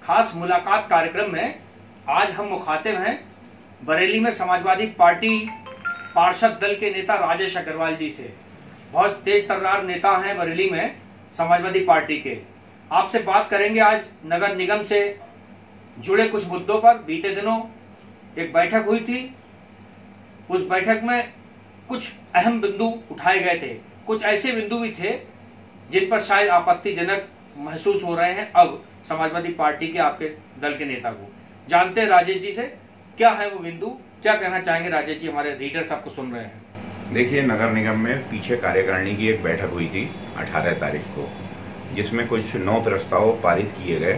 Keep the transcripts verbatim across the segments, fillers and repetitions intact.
खास मुलाकात कार्यक्रम में आज हम मुखातिब हैं बरेली में समाजवादी पार्टी पार्षद दल के नेता राजेश अग्रवाल जी से। बहुत तेज तर्रार नेता हैं बरेली में समाजवादी पार्टी के। आपसे बात करेंगे आज नगर निगम से जुड़े कुछ मुद्दों पर। बीते दिनों एक बैठक हुई थी, उस बैठक में कुछ अहम बिंदु उठाए गए थे। कुछ ऐसे बिंदु भी थे जिन पर शायद आपत्तिजनक महसूस हो रहे हैं अब समाजवादी पार्टी के आपके दल के नेता को। जानते हैं राजेश जी से क्या है वो बिंदु, क्या कहना चाहेंगे राजेश जी, हमारे रीडर्स आपको सुन रहे हैं। देखिए, नगर निगम में पीछे कार्यकारिणी की एक बैठक हुई थी अठारह तारीख को, जिसमें कुछ नौ प्रस्ताव पारित किए गए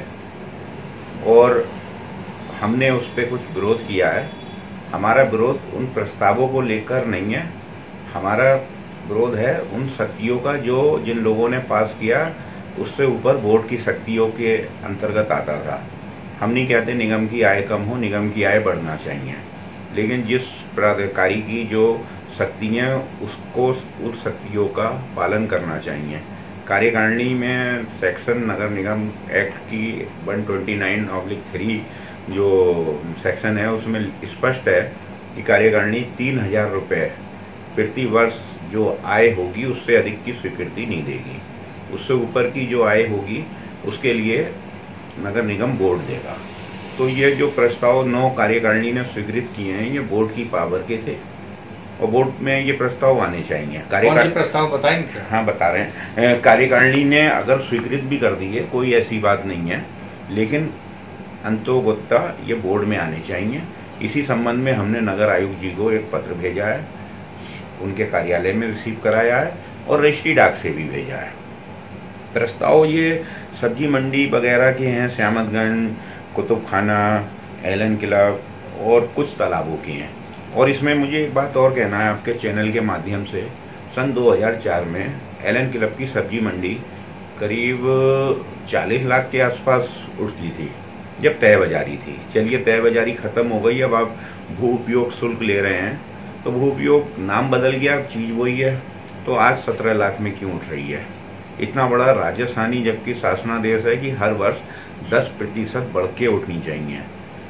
और हमने उस पर कुछ विरोध किया है। हमारा विरोध उन प्रस्तावों को लेकर नहीं है, हमारा विरोध है उन शक्तियों का जो जिन लोगों ने पास किया उससे ऊपर बोर्ड की शक्तियों के अंतर्गत आता था। हम नहीं कहते निगम की आय कम हो, निगम की आय बढ़ना चाहिए, लेकिन जिस प्राधिकारी की जो शक्तियाँ उसको उस शक्तियों का पालन करना चाहिए। कार्यकारिणी में सेक्शन नगर निगम एक्ट की एक सौ उनतीस ऑब्लिक थ्री जो सेक्शन है उसमें स्पष्ट है कि कार्यकारिणी तीन हजार रुपये प्रति वर्ष जो आय होगी उससे अधिक की स्वीकृति नहीं देगी। उससे ऊपर की जो आय होगी उसके लिए नगर निगम बोर्ड देगा। तो ये जो प्रस्ताव नौ कार्यकारिणी ने स्वीकृत किए हैं ये बोर्ड की पावर के थे और बोर्ड में ये प्रस्ताव आने चाहिए। कौन से प्रस्ताव बताएंगे क्या? हाँ बता रहे हैं। कार्यकारिणी ने अगर स्वीकृत भी कर दी है कोई ऐसी बात नहीं है, लेकिन अंतोगत्ता ये बोर्ड में आने चाहिए। इसी संबंध में हमने नगर आयुक्त जी को एक पत्र भेजा है, उनके कार्यालय में रिसीव कराया है और रजिस्ट्री डाक से भी भेजा है। प्रस्ताव ये सब्जी मंडी वगैरह के हैं, श्यामतगंज, कुतुब खाना, एलन क्लब और कुछ तालाबों के हैं। और इसमें मुझे एक बात और कहना है आपके चैनल के माध्यम से। सन दो हज़ार चार में एलन क्लब की सब्जी मंडी करीब चालीस लाख के आसपास उठती थी जब तय बाजारी थी। चलिए तय बाजारी खत्म हो गई, अब आप भू उपयोग शुल्क ले रहे हैं, तो भू उपयोग नाम बदल गया, चीज वही है, तो आज सत्रह लाख में क्यों उठ रही है? इतना बड़ा राजस्थानी जबकि शासनादेश है कि हर वर्ष दस प्रतिशत बढ़ के उठनी चाहिए।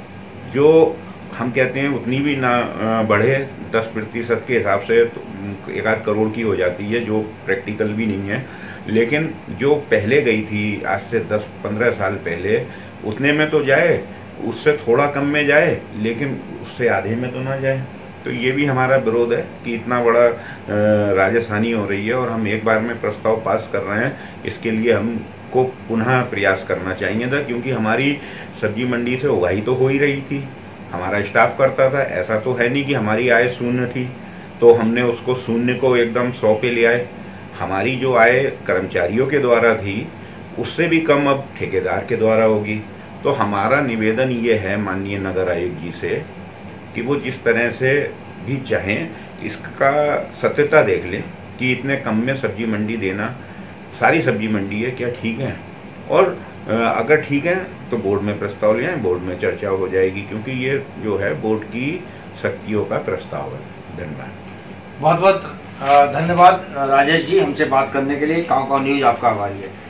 जो हम कहते हैं उतनी भी ना बढ़े, दस प्रतिशत के हिसाब से तो एक आध करोड़ की हो जाती है, जो प्रैक्टिकल भी नहीं है। लेकिन जो पहले गई थी आज से दस पंद्रह साल पहले, उतने में तो जाए, उससे थोड़ा कम में जाए, लेकिन उससे आधे में तो ना जाए। तो ये भी हमारा विरोध है कि इतना बड़ा राजस्थानी हो रही है और हम एक बार में प्रस्ताव पास कर रहे हैं। इसके लिए हमको पुनः प्रयास करना चाहिए था, क्योंकि हमारी सब्जी मंडी से उगाही तो हो ही रही थी, हमारा स्टाफ करता था। ऐसा तो है नहीं कि हमारी आय शून्य थी, तो हमने उसको शून्य को एकदम सौ पे ले आए। हमारी जो आय कर्मचारियों के द्वारा थी उससे भी कम अब ठेकेदार के द्वारा होगी। तो हमारा निवेदन ये है माननीय नगर आयुक्त जी से कि वो जिस तरह से भी चाहें इसका सत्यता देख लें कि इतने कम में सब्जी मंडी देना, सारी सब्जी मंडी है क्या ठीक है? और अगर ठीक है तो बोर्ड में प्रस्ताव ले आए, बोर्ड में चर्चा हो जाएगी, क्योंकि ये जो है बोर्ड की शक्तियों का प्रस्ताव है। धन्यवाद। बहुत बहुत धन्यवाद राजेश जी, हमसे बात करने के लिए। काउ काउ न्यूज आपका आभारी है।